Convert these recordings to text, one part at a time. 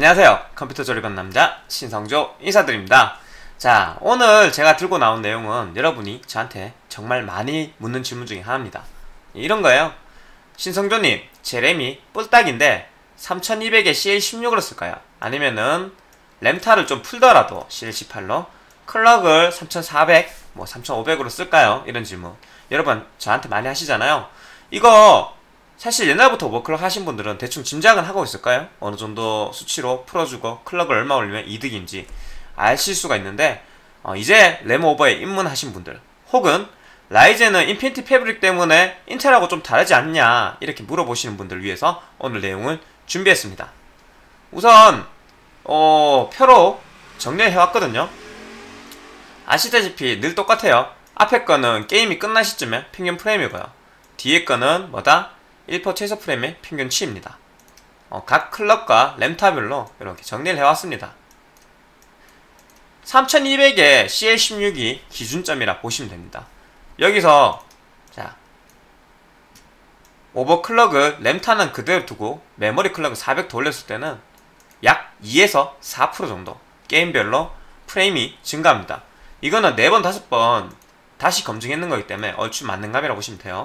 안녕하세요. 컴퓨터 조립한 남자 신성조 인사드립니다. 자, 오늘 제가 들고 나온 내용은 여러분이 저한테 정말 많이 묻는 질문 중에 하나입니다. 이런 거예요. 신성조님, 제 램이 뿔딱인데 3200에 CL16으로 쓸까요? 아니면은 램타를 좀 풀더라도 CL18로 클럭을 3400, 3500으로 쓸까요? 이런 질문 여러분 저한테 많이 하시잖아요. 이거 사실 옛날부터 오버클럭 하신 분들은 대충 짐작은 하고 있을까요? 어느 정도 수치로 풀어주고 클럭을 얼마 올리면 이득인지 아실 수가 있는데, 이제 램 오버에 입문하신 분들, 혹은 라이젠은 인피니티 패브릭 때문에 인텔하고 좀 다르지 않냐 이렇게 물어보시는 분들을 위해서 오늘 내용을 준비했습니다. 우선 표로 정리를 해왔거든요. 아시다시피 늘 똑같아요. 앞에 거는 게임이 끝난 시점에 평균 프레임이고요, 뒤에 거는 뭐다? 1% 최소 프레임의 평균치입니다. 각 클럭과 램타별로 이렇게 정리를 해왔습니다. 3200에 CL16이 기준점이라 보시면 됩니다. 여기서 자, 오버클럭을 램타는 그대로 두고 메모리 클럭을 400 올렸을 때는 약 2에서 4% 정도 게임별로 프레임이 증가합니다. 이거는 4번 5번 다시 검증했는 거기 때문에 얼추 맞는 값이라고 보시면 돼요.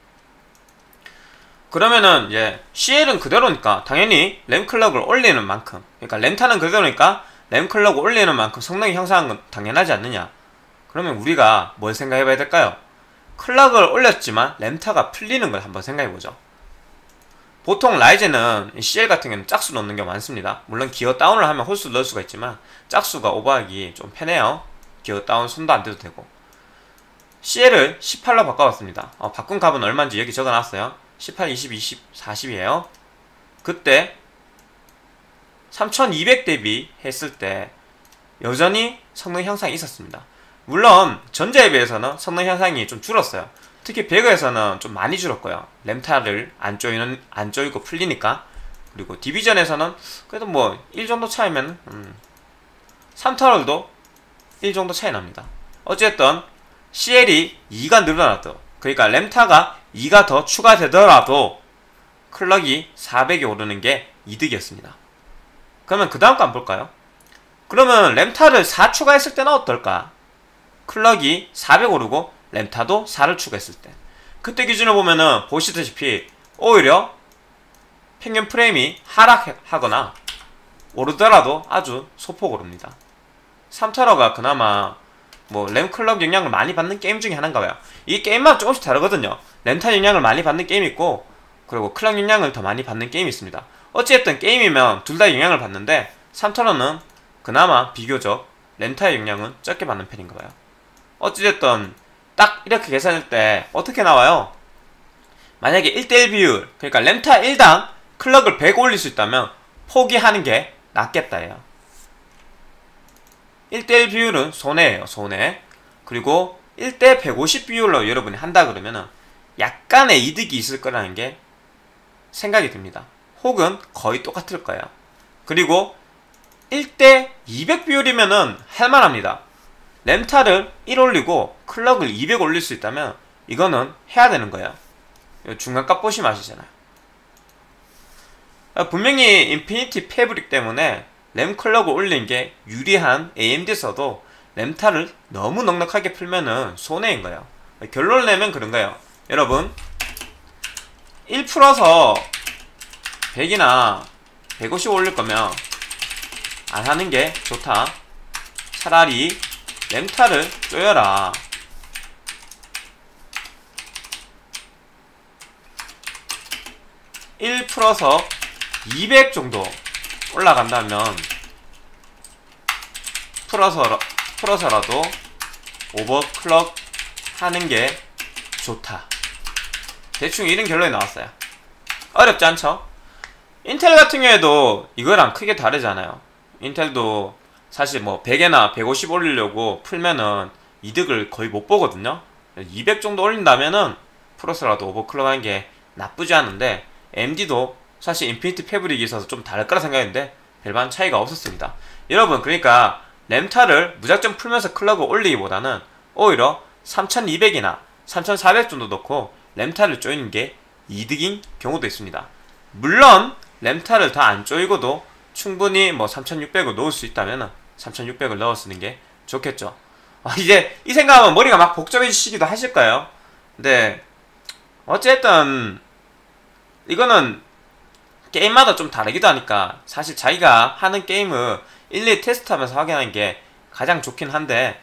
그러면은 이제 CL은 그대로니까 당연히 램 클럭을 올리는 만큼, 그러니까 램타는 그대로니까 램 클럭을 올리는 만큼 성능이 향상한 건 당연하지 않느냐. 그러면 우리가 뭘 생각해 봐야 될까요? 클럭을 올렸지만 램타가 풀리는 걸 한번 생각해 보죠. 보통 라이젠은 CL 같은 경우는 짝수 넣는 경우가 많습니다. 물론 기어 다운을 하면 홀수 넣을 수가 있지만 짝수가 오버하기 좀 편해요. 기어 다운 손도 안 대도 되고. CL을 18로 바꿔봤습니다. 바꾼 값은 얼마인지 여기 적어놨어요. 18, 20, 20, 40이에요. 그때 3200 대비 했을 때 여전히 성능 향상이 있었습니다. 물론 전자에 비해서는 성능 향상이 좀 줄었어요. 특히 배그에서는 좀 많이 줄었고요. 램타를 안 조이고 풀리니까. 그리고 디비전에서는 그래도 1 정도 차이면 3타월도 1 정도 차이 납니다. 어쨌든 CL이 2가 늘어나도, 그러니까 램타가 2가 더 추가되더라도 클럭이 400이 오르는 게 이득이었습니다. 그러면 그 다음 거 한번 볼까요? 그러면 램타를 4 추가했을 때는 어떨까? 클럭이 400 오르고 램타도 4를 추가했을 때, 그때 기준으로 보면은 보시다시피 오히려 평균 프레임이 하락하거나 오르더라도 아주 소폭 오릅니다. 3타로가 그나마 램 클럭 영향을 많이 받는 게임 중에 하나인가 봐요. 이 게임마다 조금씩 다르거든요. 램타 영향을 많이 받는 게임이 있고, 그리고 클럭 영향을 더 많이 받는 게임이 있습니다. 어찌됐든 게임이면 둘 다 영향을 받는데 3타로는 그나마 비교적 램타의 영향은 적게 받는 편인가 봐요. 어찌됐든 딱 이렇게 계산할 때 어떻게 나와요? 만약에 1대1 비율, 그러니까 램타 1당 클럭을 100 올릴 수 있다면 포기하는 게 낫겠다 예요. 1대1 비율은 손해예요, 손해. 그리고 1대 150 비율로 여러분이 한다 그러면은 약간의 이득이 있을 거라는 게 생각이 듭니다. 혹은 거의 똑같을 거예요. 그리고 1대 200 비율이면은 할만합니다. 램타를 1 올리고 클럭을 200 올릴 수 있다면 이거는 해야 되는 거예요. 중간값 보시면 아시잖아요. 분명히 인피니티 패브릭 때문에 램 클럭을 올린 게 유리한 AMD에서도 램타를 너무 넉넉하게 풀면은 손해인 거예요. 결론을 내면 그런 거예요. 여러분, 1 풀어서 100이나 150 올릴 거면 안 하는 게 좋다. 차라리 램타를 쪼여라. (1) 풀어서 200 정도 올라간다면 풀어서라도 오버클럭 하는 게 좋다. 대충 이런 결론이 나왔어요. 어렵지 않죠? 인텔 같은 경우에도 이거랑 크게 다르잖아요. 인텔도 사실 100에나 150 올리려고 풀면은 이득을 거의 못 보거든요. 200 정도 올린다면은 풀어서라도 오버클럭 하는 게 나쁘지 않은데, AMD도 사실 인피니티 패브릭이 있어서 좀 다를 거라 생각했는데 별반 차이가 없었습니다. 여러분, 그러니까 램타를 무작정 풀면서 클럭을 올리기보다는 오히려 3200이나 3400 정도 넣고 램타를 조이는 게 이득인 경우도 있습니다. 물론 램타를 다 안 조이고도 충분히 뭐 3600을 넣을 수 있다면 3600을 넣어 쓰는 게 좋겠죠. 이제 이 생각하면 머리가 막 복잡해지시기도 하실 거예요. 근데 어쨌든 이거는 게임마다 좀 다르기도 하니까 사실 자기가 하는 게임을 일일이 테스트하면서 확인하는 게 가장 좋긴 한데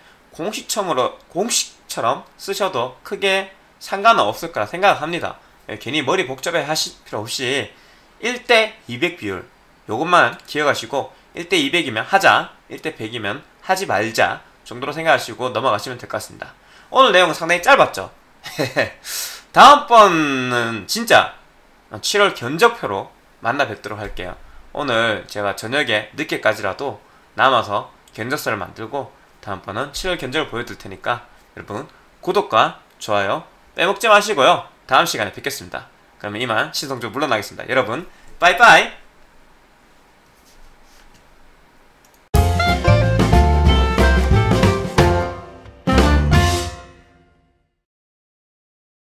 공식처럼 쓰셔도 크게 상관은 없을 거라 생각합니다. 괜히 머리 복잡해 하실 필요 없이 1대 200 비율 요것만 기억하시고 1대 200이면 하자, 1대 100이면 하지 말자 정도로 생각하시고 넘어가시면 될 것 같습니다. 오늘 내용은 상당히 짧았죠. 다음번은 진짜 7월 견적표로 만나 뵙도록 할게요. 오늘 제가 저녁에 늦게까지라도 남아서 견적서를 만들고 다음번은 7월 견적을 보여드릴 테니까 여러분 구독과 좋아요 빼먹지 마시고요. 다음 시간에 뵙겠습니다. 그러면 이만 신성조 물러나겠습니다. 여러분 빠이빠이.